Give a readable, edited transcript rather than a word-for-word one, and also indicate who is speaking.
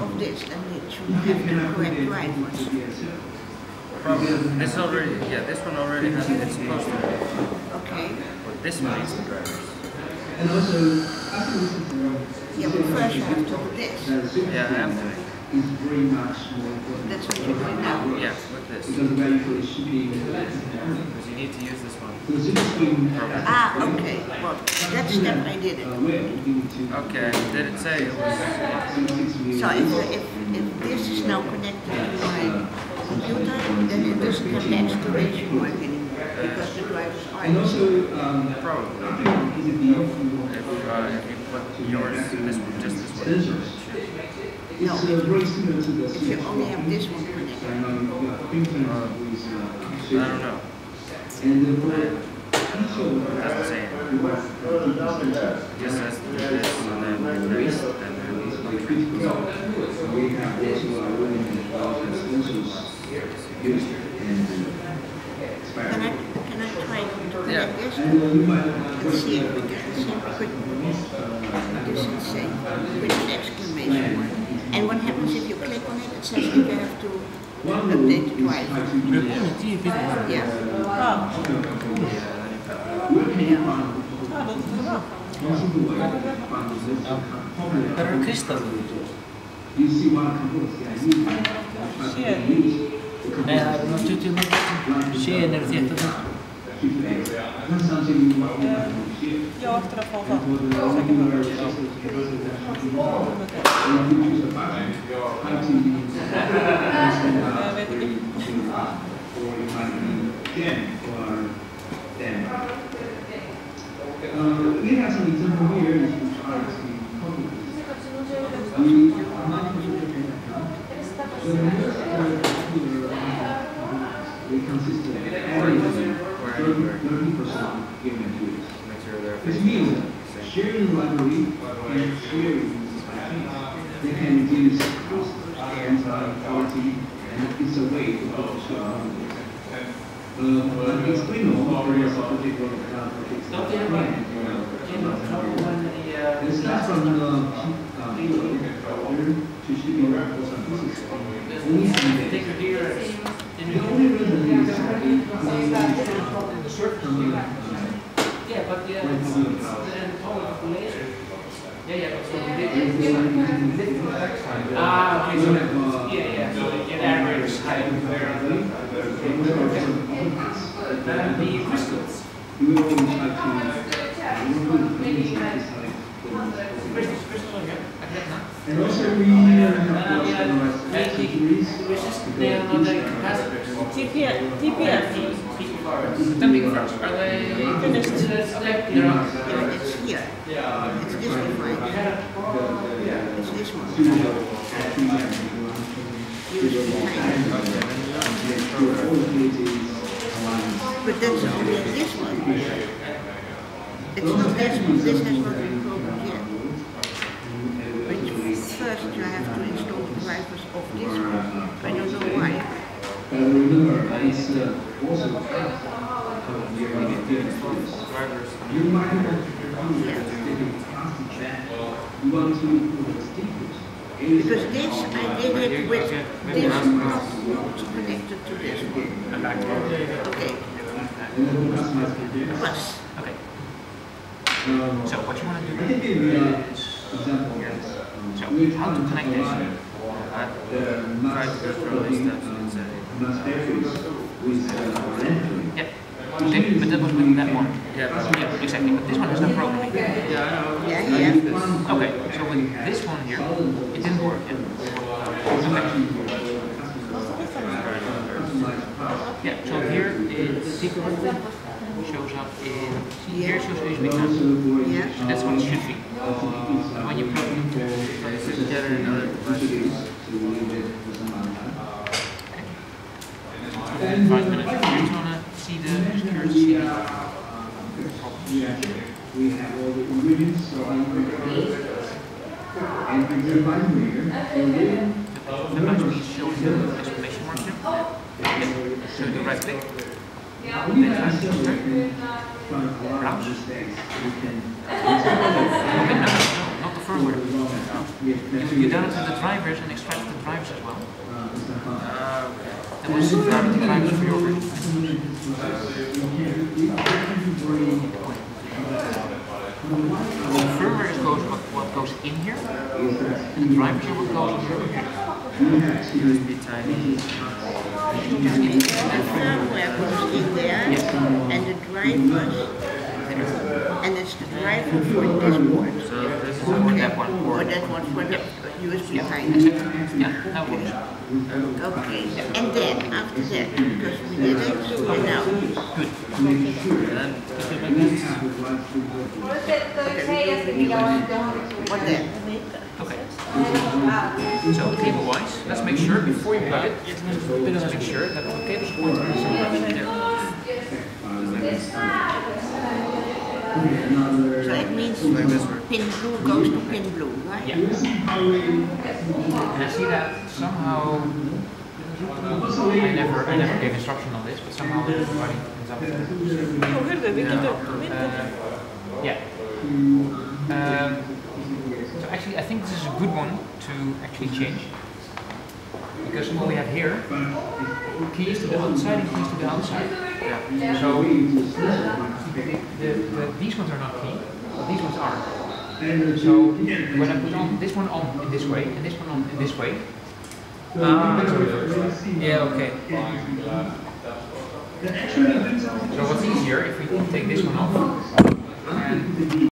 Speaker 1: of this, then it should have the correct drivers.
Speaker 2: Probably. This already, this one already has it. It's supposed to.
Speaker 1: Okay.
Speaker 2: But this one needs the drivers.
Speaker 3: And also,
Speaker 1: yeah, but first you have to do this.
Speaker 2: Yeah, I have to.
Speaker 3: Is very much more important.
Speaker 1: That's what you're doing now.
Speaker 2: Yeah, with this.
Speaker 3: Because the value for the shipping.
Speaker 2: Because you need to use this one.
Speaker 1: Okay. Well, that step I did it.
Speaker 2: Okay, did it say it was?
Speaker 1: So if this is now connected to my computer, then it doesn't have the exclamation mark anymore because the drivers are.
Speaker 3: And also,
Speaker 2: probably. If you put yours, this one, just this one.
Speaker 1: No,
Speaker 3: very similar to the
Speaker 1: if you only have this one connected.
Speaker 2: I don't know.
Speaker 3: And
Speaker 2: It doesn't say anything. It just says this and then this and then
Speaker 3: we have also our own sensors used and expired.
Speaker 1: Can I try to connect this?
Speaker 3: And
Speaker 1: Let's see if we get the same quick. This is say with an exclamation mark. And what happens if you click on it? It says you have to update the driver. Yeah.
Speaker 4: There are crystals.
Speaker 3: You see one
Speaker 4: Nee, hij heeft natuurlijk met zeer energie.
Speaker 5: Ja, achteraf al van. Weet ik niet.
Speaker 3: We have some example here which are we consist of 30% game materials. Which means sharing the library and sharing they can reduce cost and quality, and it's a way to explain all the rest of the particular it starts from to shipping the only reason is
Speaker 4: Yeah, but yeah, it's total population. Yeah, but so okay, so so the average height the crystals.
Speaker 3: You will always have to and also we have accessories.
Speaker 4: They are not capacitors.
Speaker 5: TPF.
Speaker 4: Temping firms, are they
Speaker 5: Finished.
Speaker 1: It's here. It's this one, right? It's this one. But that's only this one. It's not this one. This has not been programmed yet. But first you have to install the drivers of this one. I don't know why.
Speaker 3: Remember, it's also you might want to
Speaker 1: because this, I did it with this not connected to this one. Okay. Plus.
Speaker 4: Okay. So what you want to do is, so how to connect this?
Speaker 2: Try to go through all these steps and say.
Speaker 4: Yep. Okay, but that was with that one. Yeah, exactly. But this one has no programming.
Speaker 1: Yeah.
Speaker 4: Okay, so with this one here, it didn't work yet. Okay. Yeah, so here it shows up in, here shows USB code.
Speaker 1: Yeah.
Speaker 4: So that's what it should be. When you plug it together in other devices. 5 minutes. You just want to see the security.
Speaker 3: we have all the ingredients, so and the binary here.
Speaker 4: The binary shows the exclamation mark here. Show the right click. Browse. Okay, no, not the firmware. You done it with the drivers and extracted the drivers as well? That was the drivers for your version. The firmware is what goes in here, and the drivers are what goes over here.
Speaker 2: USB tiny.
Speaker 1: The firmware goes in there,
Speaker 4: Yes.
Speaker 1: and the drivers, and it's the driver for this board.
Speaker 2: So this is
Speaker 4: For
Speaker 2: what
Speaker 4: that one.
Speaker 1: Or that one for the USB
Speaker 4: Yeah,
Speaker 1: tiny.
Speaker 4: exactly. Yeah, that works.
Speaker 1: Okay, and then after that, because we did it, and now,
Speaker 4: Good.
Speaker 2: then
Speaker 1: what then?
Speaker 4: Okay. So cable-wise, let's make sure before you plug it, let's make sure that the cables point there.
Speaker 1: So it means pin blue goes to pin blue, right?
Speaker 4: Yeah. And I see that somehow I never gave instruction on this, but somehow it's running in some
Speaker 5: Oh, here, we can do
Speaker 4: yeah. So actually, I think this is a good one to actually change, because what we have here, keys to the outside and keys to the outside.
Speaker 2: yeah.
Speaker 4: So these ones are not key, but these ones are. So when I put on this one on in this way and this one on in this way, that's a reverse.
Speaker 2: Yeah, okay.
Speaker 4: So what's easier if we take this one off and